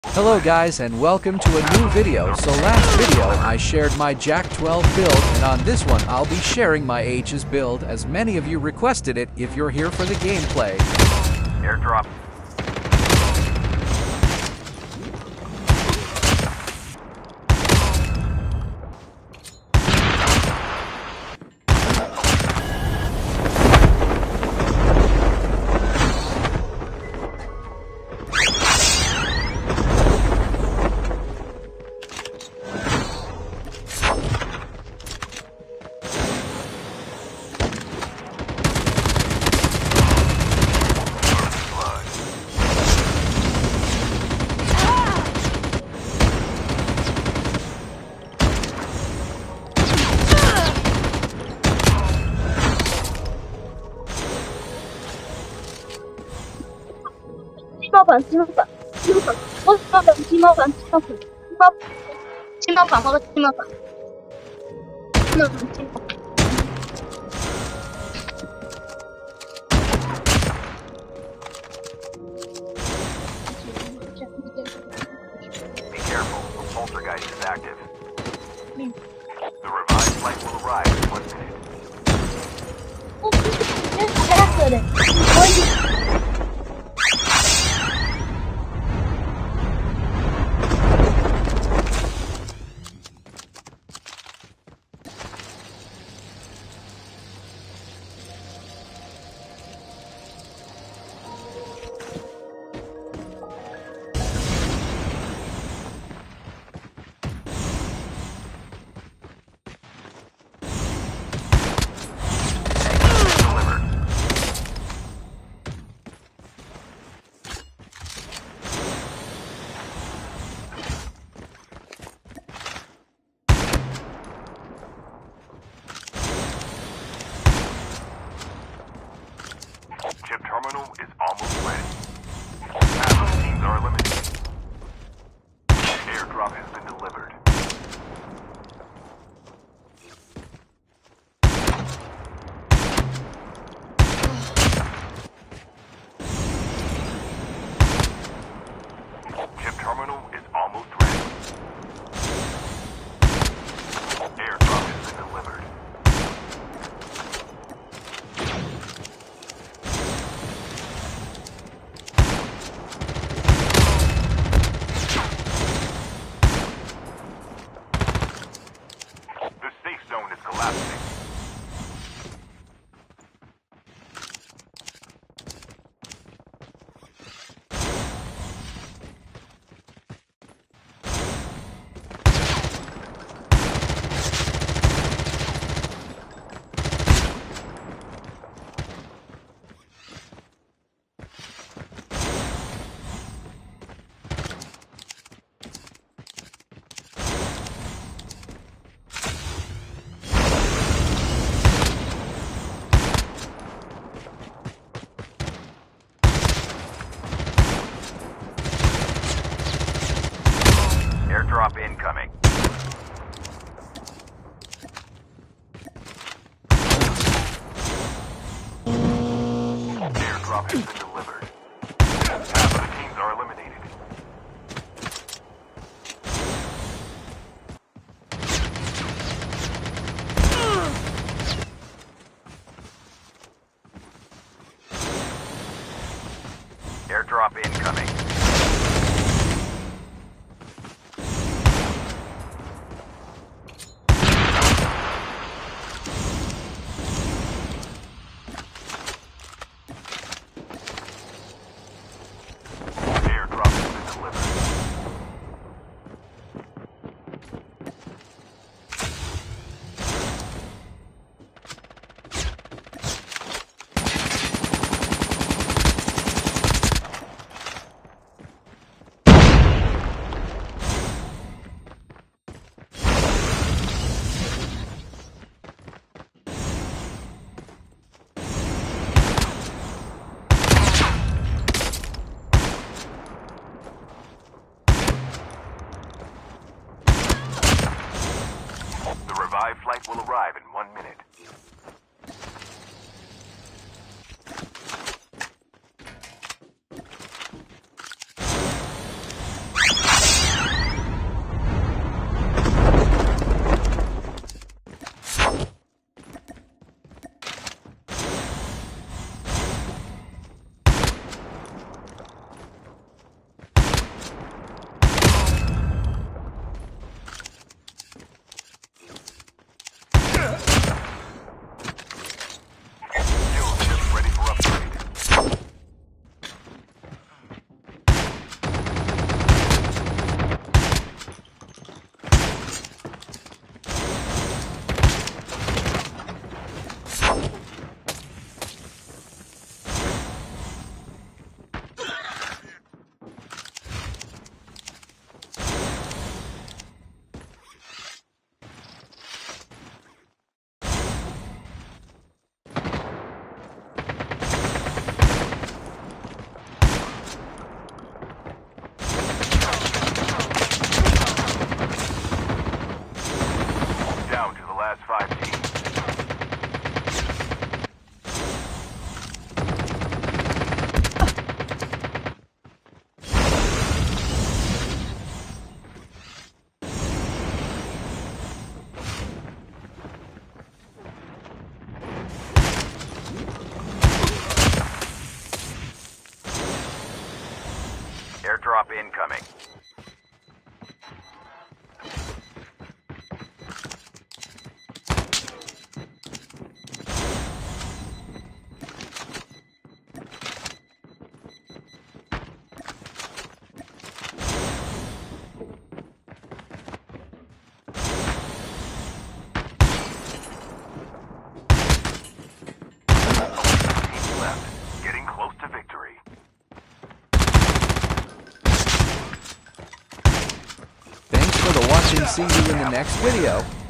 Hello guys and welcome to a new video. So last video I shared my Jack 12 build, and on this one I'll be sharing my H's build as many of you requested it if you're here for the gameplay. Airdrop. 鸡毛粉，我鸡毛粉，或者鸡毛粉。 Be careful, the poltergeist is active. The revived flight will arrive in 1 minute. Chip terminal is almost ready. Half of the teams are eliminated. Airdrop has been delivered. Chip terminal is almost ready. Airdrop has been delivered. Zone is collapsing. Airdrop incoming. Airdrop has been delivered. Half of the teams are eliminated. Airdrop incoming. Revived flight will arrive in 1 minute. See you in the next video.